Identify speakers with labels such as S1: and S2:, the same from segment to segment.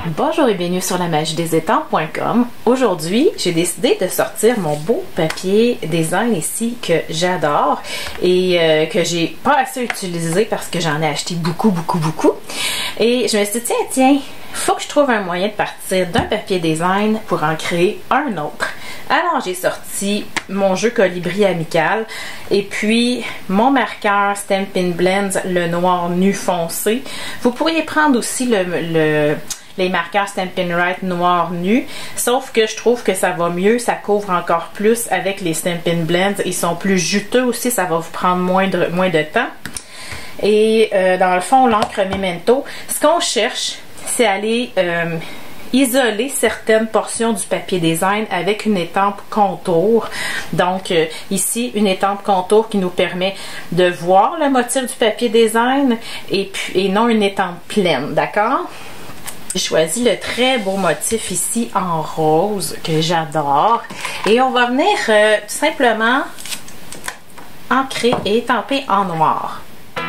S1: Bonjour et bienvenue sur la magie des étampes.com. Aujourd'hui, j'ai décidé de sortir mon beau papier design ici que j'adore et que j'ai pas assez utilisé parce que j'en ai acheté beaucoup. Et je me suis dit, tiens, faut que je trouve un moyen de partir d'un papier design pour en créer un autre. Alors, j'ai sorti mon jeu Colibri Amical et puis mon marqueur Stampin' Blends, le noir nu foncé. Vous pourriez prendre aussi les marqueurs Stampin' Write noir nu, sauf que je trouve que ça va mieux, ça couvre encore plus avec les Stampin' Blends. Ils sont plus juteux aussi, ça va vous prendre moins de temps. Et dans le fond, l'encre Memento, ce qu'on cherche, c'est aller isoler certaines portions du papier design avec une étampe contour. Donc ici, une étampe contour qui nous permet de voir le motif du papier design et non une étampe pleine, d'accord? J'ai choisi le très beau motif ici en rose que j'adore. Et on va venir tout simplement ancrer et étamper en noir.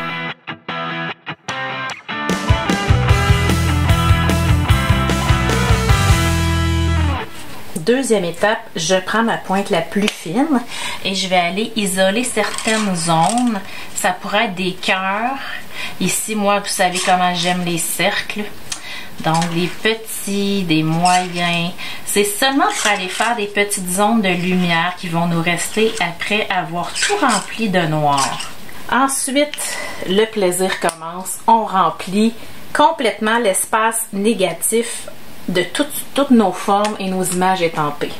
S1: Deuxième étape, je prends ma pointe la plus fine et je vais aller isoler certaines zones. Ça pourrait être des cœurs. Ici, moi, vous savez comment j'aime les cercles. Donc, des petits, des moyens. C'est seulement pour aller faire des petites zones de lumière qui vont nous rester après avoir tout rempli de noir. Ensuite, le plaisir commence. On remplit complètement l'espace négatif de toutes nos formes et nos images étampées.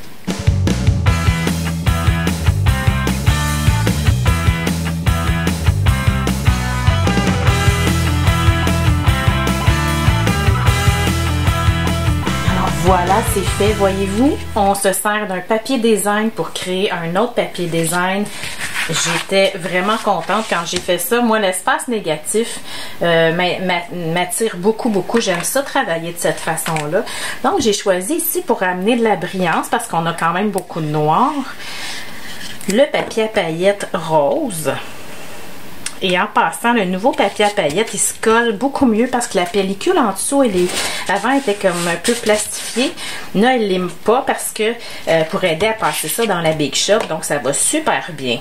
S1: Voilà, c'est fait. Voyez-vous, on se sert d'un papier design pour créer un autre papier design. J'étais vraiment contente quand j'ai fait ça. Moi, l'espace négatif m'attire beaucoup. J'aime ça travailler de cette façon-là. Donc, j'ai choisi ici pour amener de la brillance parce qu'on a quand même beaucoup de noir. Le papier à paillettes rose. Et en passant, le nouveau papier à paillettes, il se colle beaucoup mieux parce que la pellicule en dessous, avant, était comme un peu plastifiée. Là, elle ne l'aime pas parce que pour aider à passer ça dans la Big Shop, donc ça va super bien.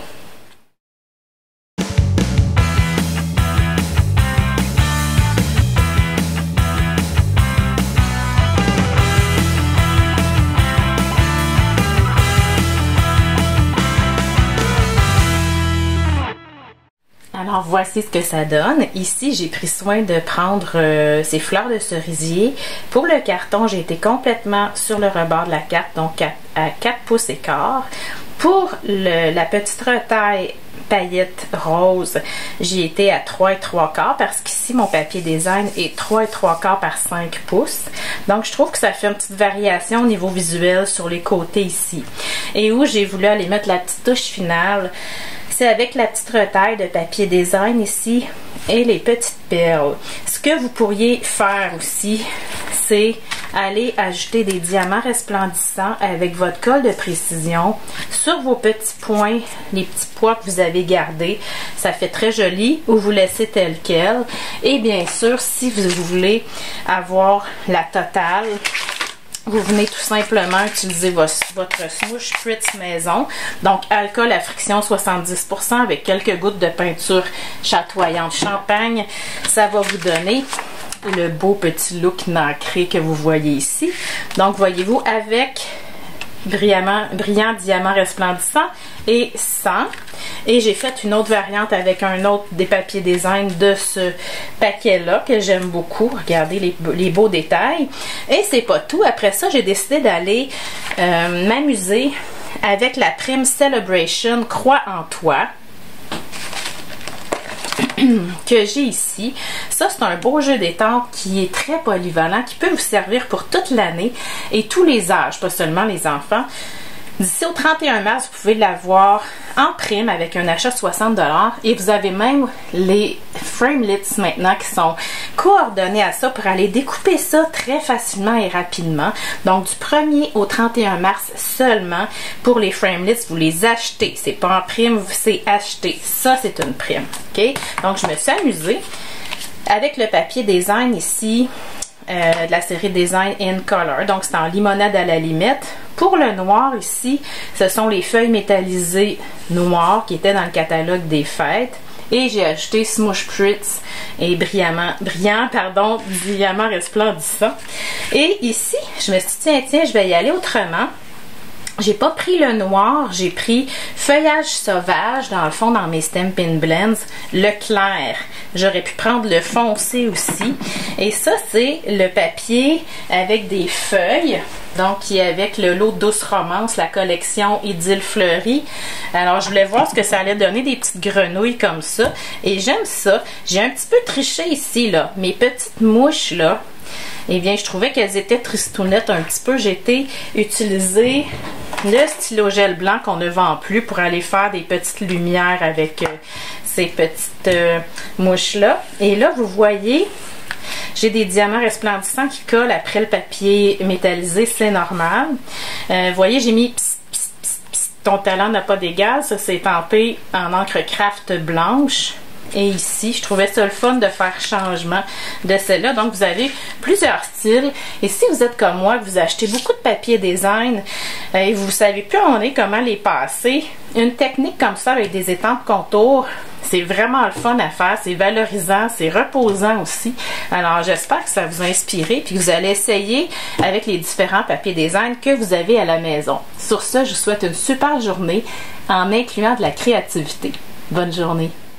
S1: Alors voici ce que ça donne. Ici, j'ai pris soin de prendre ces fleurs de cerisier. Pour le carton, j'ai été complètement sur le rebord de la carte, donc à 4 pouces et quart. Pour la petite retaille paillettes rose, j'ai été à 3 et 3 quarts parce qu'ici, mon papier design est 3 et 3 quarts par 5 pouces. Donc, je trouve que ça fait une petite variation au niveau visuel sur les côtés ici. Et où j'ai voulu aller mettre la petite touche finale, c'est avec la petite retaille de papier design ici et les petites perles. Ce que vous pourriez faire aussi, c'est aller ajouter des diamants resplendissants avec votre colle de précision sur vos petits points, les petits pois que vous avez gardés. Ça fait très joli, ou vous laissez tel quel. Et bien sûr, si vous voulez avoir la totale, vous venez tout simplement utiliser votre smoosh Spritz maison. Donc, alcool à friction 70% avec quelques gouttes de peinture chatoyante champagne. Ça va vous donner le beau petit look nacré que vous voyez ici. Donc, voyez-vous, avec brillant diamant resplendissant et sans. Et j'ai fait une autre variante avec un autre des papiers design de ce paquet-là que j'aime beaucoup. Regardez les beaux détails. Et c'est pas tout. Après ça, j'ai décidé d'aller m'amuser avec la prime Celebration Croix en Toi que j'ai ici. Ça, c'est un beau jeu d'étampes qui est très polyvalent, qui peut vous servir pour toute l'année et tous les âges, pas seulement les enfants. D'ici au 31 mars, vous pouvez l'avoir en prime avec un achat de 60 $. Et vous avez même les framelits maintenant qui sont coordonnés à ça pour aller découper ça très facilement et rapidement. Donc, du 1er au 31 mars seulement pour les framelits, vous les achetez. C'est pas en prime, c'est acheté. Ça, c'est une prime. OK? Donc, je me suis amusée avec le papier design ici. de la série Design in Color. Donc, c'est en limonade à la limette. Pour le noir ici, ce sont les feuilles métallisées noires qui étaient dans le catalogue des fêtes. Et j'ai ajouté Smoosh Pritz et brillamment resplendissant. Et ici, je me suis dit, tiens, je vais y aller autrement. J'ai pas pris le noir, j'ai pris Feuillage sauvage, dans le fond, dans mes Stampin' Blends, le clair. J'aurais pu prendre le foncé aussi. Et ça, c'est le papier avec des feuilles, donc qui est avec le lot Douce Romance, la collection Idylle Fleurie. Alors, je voulais voir ce que ça allait donner, des petites grenouilles comme ça. Et j'aime ça. J'ai un petit peu triché ici, là. Mes petites mouches, là, eh bien, je trouvais qu'elles étaient tristounettes un petit peu. J'ai été utiliser le stylo gel blanc qu'on ne vend plus pour aller faire des petites lumières avec ces petites mouches-là. Et là, vous voyez, j'ai des diamants resplendissants qui collent après le papier métallisé, c'est normal. Vous voyez, j'ai mis psst, psst, psst, psst, ton talent n'a pas d'égal. Ça, c'est tempé en encre craft blanche. Et ici, je trouvais ça le fun de faire changement de celle-là. Donc, vous avez plusieurs styles. Et si vous êtes comme moi, que vous achetez beaucoup de papier design et vous ne savez plus comment les passer, une technique comme ça avec des étampes contours, c'est vraiment le fun à faire. C'est valorisant, c'est reposant aussi. Alors, j'espère que ça vous a inspiré puis que vous allez essayer avec les différents papiers design que vous avez à la maison. Sur ce, je vous souhaite une super journée en incluant de la créativité. Bonne journée!